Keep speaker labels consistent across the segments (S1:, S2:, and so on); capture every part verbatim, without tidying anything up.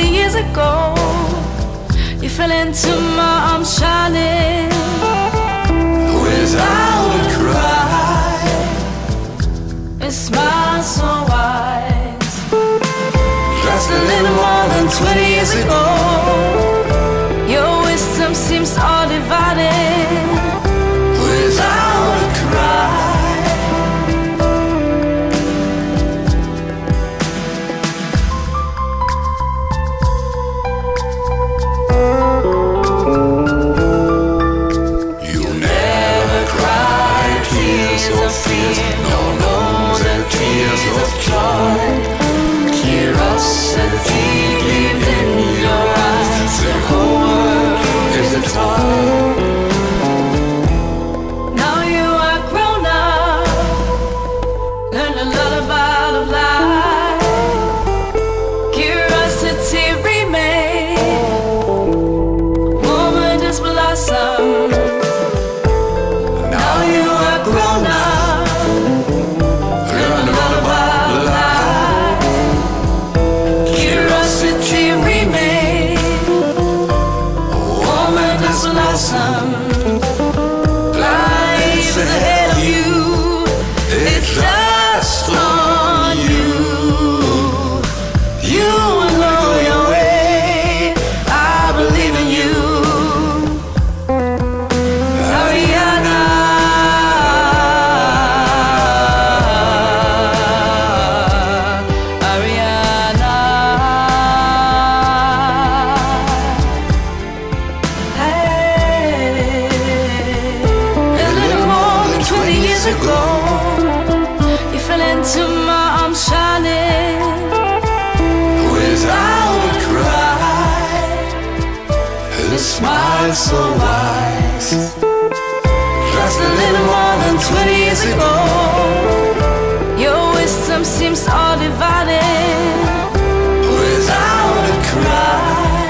S1: twenty years ago. You fell into my arms shining without a cry. A smile so wise. Just a little more than twenty years ago. Your wisdom seems all divided without a cry. You never cried tears of fear, no, no, the tears of joy. Curiosity gleamed in your eyes. The whole world is a toy. Now you are grown up, learn a lot about of life. Curiosity remains, woman just blossom. Now you are grown up, learn a lot about life. Curiosity remains, woman just blossom. Life is ahead of you, it's just on you. You will know your way, I believe in you. Arianna, Arianna. Hey, a little more than twenty years ago, you fell into my arms shining without a cry. A smile so wise. Just a little more than twenty years ago. Your wisdom seems all divided without a cry.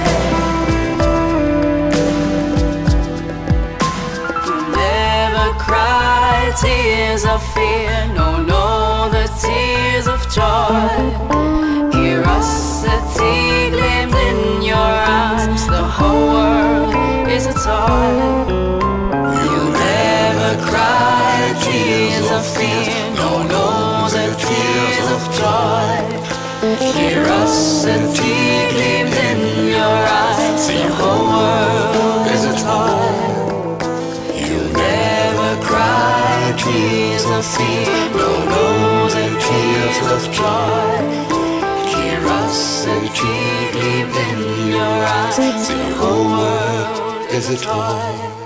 S1: You never cry tears of fear, no, no, the tears of joy. Curiosity gleamed in your eyes. The whole world is a toy. You never cry tears of fear, no, no, the tears of joy. Curiosity gleamed in your eyes. The whole world is a toy. You never cry tears of fear, no, no, the tears of joy. Curiosity gleamed in your eyes. The whole world is a toy.